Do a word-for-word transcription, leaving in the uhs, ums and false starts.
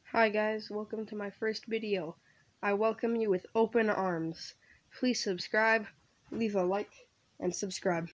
Hi guys, welcome to my first video. I welcome you with open arms. Please subscribe, leave a like, and subscribe.